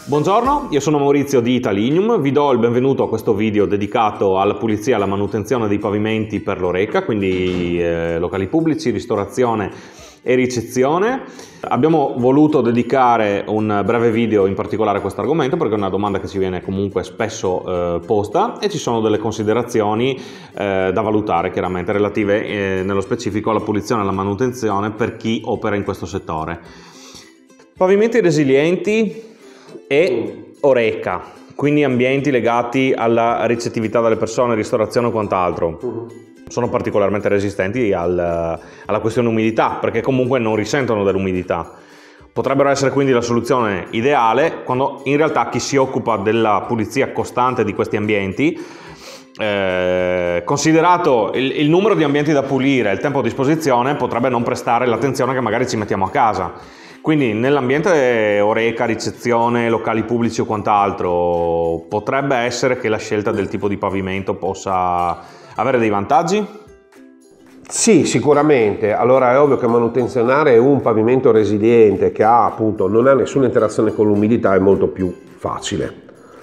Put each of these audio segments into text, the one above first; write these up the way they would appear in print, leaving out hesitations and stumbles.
Buongiorno, io sono Maurizio di Italinium, vi do il benvenuto a questo video dedicato alla pulizia e alla manutenzione dei pavimenti per l'Horeca, quindi locali pubblici, ristorazione e ricezione. Abbiamo voluto dedicare un breve video in particolare a questo argomento perché è una domanda che ci viene comunque spesso posta e ci sono delle considerazioni da valutare chiaramente relative nello specifico alla pulizia e alla manutenzione per chi opera in questo settore. Pavimenti resilienti e Horeca, quindi ambienti legati alla ricettività delle persone, ristorazione o quant'altro, sono particolarmente resistenti alla questione umidità, perché comunque non risentono dell'umidità. Potrebbero essere quindi la soluzione ideale, quando in realtà chi si occupa della pulizia costante di questi ambienti, considerato il numero di ambienti da pulire e il tempo a disposizione, potrebbe non prestare l'attenzione che magari ci mettiamo a casa. Quindi nell'ambiente Horeca, ricezione, locali pubblici o quant'altro, potrebbe essere che la scelta del tipo di pavimento possa avere dei vantaggi? Sì, sicuramente. Allora è ovvio che manutenzionare un pavimento resiliente che non ha nessuna interazione con l'umidità è molto più facile.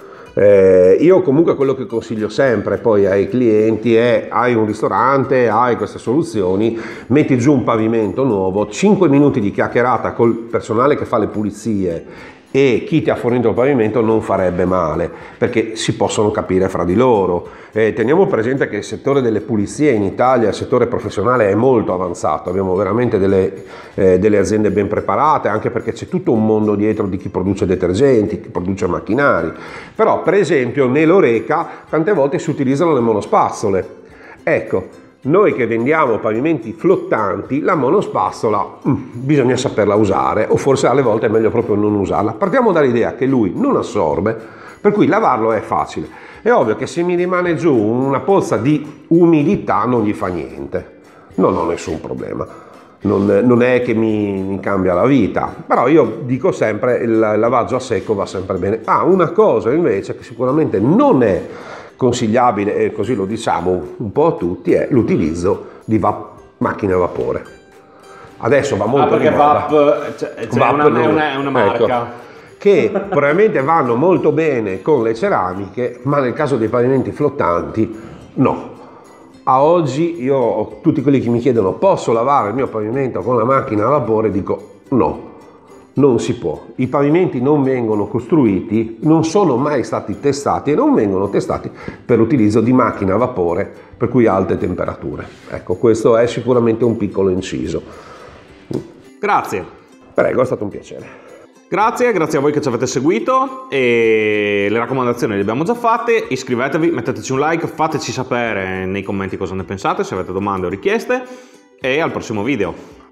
Io comunque quello che consiglio sempre poi ai clienti è: hai un ristorante, hai queste soluzioni, metti giù un pavimento nuovo, 5 minuti di chiacchierata col personale che fa le pulizie e chi ti ha fornito il pavimento non farebbe male, perché si possono capire fra di loro. Teniamo presente che il settore delle pulizie in Italia, il settore professionale, è molto avanzato, abbiamo veramente delle aziende ben preparate, anche perché c'è tutto un mondo dietro di chi produce detergenti, chi produce macchinari. Però per esempio nell'Horeca tante volte si utilizzano le monospazole. Ecco, noi che vendiamo pavimenti flottanti, la monospazzola bisogna saperla usare, o forse alle volte è meglio proprio non usarla. Partiamo dall'idea che lui non assorbe, per cui lavarlo è facile. È ovvio che se mi rimane giù una pozza di umidità non gli fa niente, non ho nessun problema, non è che mi cambia la vita, però io dico sempre il lavaggio a secco va sempre bene. Una cosa invece che sicuramente non è consigliabile, e così lo diciamo un po' a tutti, è l'utilizzo di macchine a vapore. Adesso va molto perché di moda. VAP è una marca. Ecco, che probabilmente vanno molto bene con le ceramiche, ma nel caso dei pavimenti flottanti no. A oggi io, tutti quelli che mi chiedono posso lavare il mio pavimento con la macchina a vapore, dico no. Non si può. I pavimenti non vengono costruiti, non sono mai stati testati e non vengono testati per l'utilizzo di macchine a vapore, per cui alte temperature. Ecco, questo è sicuramente un piccolo inciso. Grazie. Prego, è stato un piacere. Grazie a voi che ci avete seguito e le raccomandazioni le abbiamo già fatte. Iscrivetevi, metteteci un like, fateci sapere nei commenti cosa ne pensate, se avete domande o richieste, e al prossimo video.